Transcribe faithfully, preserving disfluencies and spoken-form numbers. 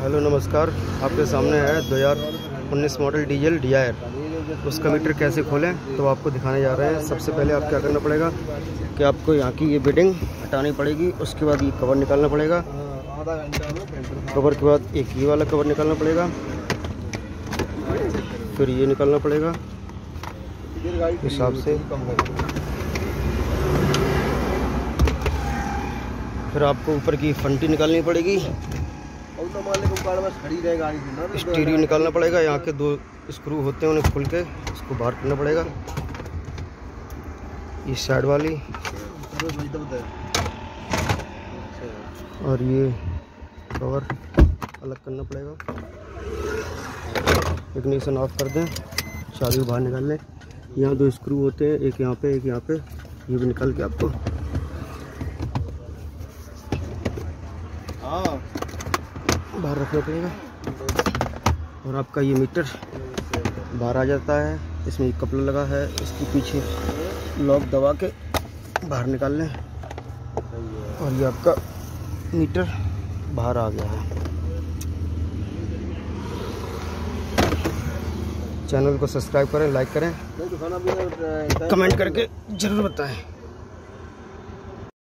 Hello नमस्कार, आपके सामने है दो हज़ार उन्नीस मॉडल डीजल डिजायर। उसका मीटर कैसे खोलें तो आपको दिखाने जा रहे हैं। सबसे पहले आप क्या करना पड़ेगा कि आपको यहाँ की ये बिडिंग हटानी पड़ेगी। उसके बाद ये कवर निकालना पड़ेगा। कवर के बाद एक ये वाला कवर निकालना पड़ेगा, फिर ये निकालना पड़ेगा हिसाब से। फिर आपको ऊपर की फंटी निकालनी पड़ेगी, स्टीरियो निकालना पड़ेगा। यहाँ के दो स्क्रू होते हैं, उन्हें खोल के इसको बाहर करना पड़ेगा। ये साइड वाली और ये कवर अलग करना पड़ेगा। इग्निशन ऑफ कर दें, चाबी बाहर निकाल लें। यहाँ दो स्क्रू होते हैं, एक यहाँ पे एक यहाँ पे। ये भी निकाल के आपको बाहर रखना पड़ेगा। और आपका ये मीटर बाहर आ जाता है। इसमें एक कपड़ा लगा है, इसके पीछे लॉक दबा के बाहर निकाल लें और ये आपका मीटर बाहर आ गया है। चैनल को सब्सक्राइब करें, लाइक करें, कमेंट करके ज़रूर बताएं।